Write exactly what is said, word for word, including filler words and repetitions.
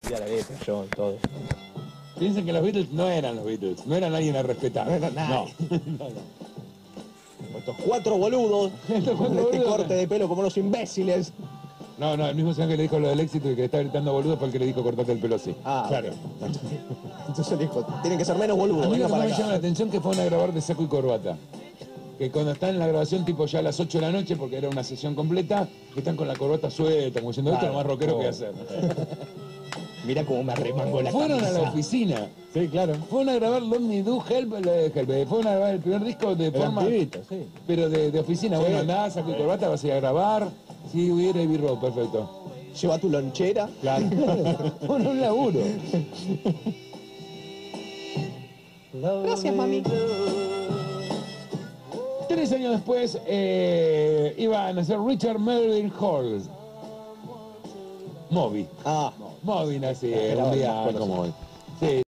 Ya la letra, yo, todo. Piensen que los Beatles no eran los Beatles, no eran alguien a respetar. No era nadie. No. no, no. Estos cuatro boludos, Estos cuatro con este boludos. corte de pelo como los imbéciles. No, no, el mismo señor que le dijo lo del éxito y que le está gritando boludo fue el que le dijo cortate el pelo así. Ah, claro. Entonces dijo, tienen que ser menos boludos. A mí venga lo que para me acá. llama la atención que fueron a grabar de saco y corbata. Que cuando están en la grabación, tipo ya a las ocho de la noche, porque era una sesión completa, están con la corbata suelta, como diciendo, esto es lo más rockero oh. que hacer. Mirá cómo me arremango la Fueron camisa. a la oficina. Sí, claro. Fueron a grabar Let Me Do Help, eh, Help. eh, Fueron a grabar el primer disco de Eran forma... pibitos, sí. Pero de, de oficina. Sí. Bueno, andá, saco y corbata, vas a ir a grabar. Sí, hubiera y birro, perfecto. Lleva tu lonchera. Claro. Bueno, un laburo. Gracias, mami. Tres años después eh, iba a nacer Richard Melville Hall. Moby. Ah, Moby nació Era un día más como hoy. Sí.